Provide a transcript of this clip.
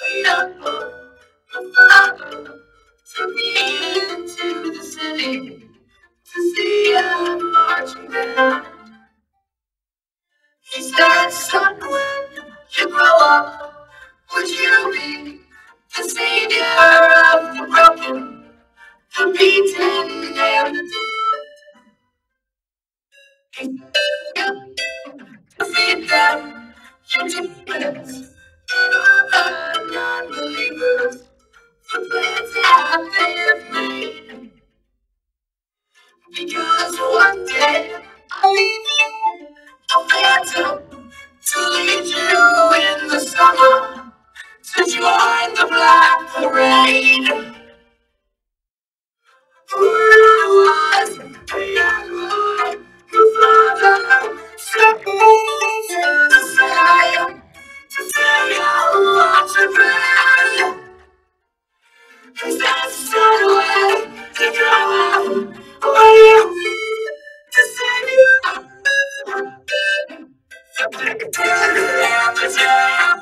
Took me into the city to see a marching band. He said, son, when you grow up, would you be the savior of the broken, the beaten, and the dead? To feed them, your demons, and all the non-believers, the plans that they have made. Because one day I'll leave you a phantom to lead you in the summer to join the black parade. Where was a young boy, your father sent me to the sky to say I want to pray. He said, son, away to go away to save you. The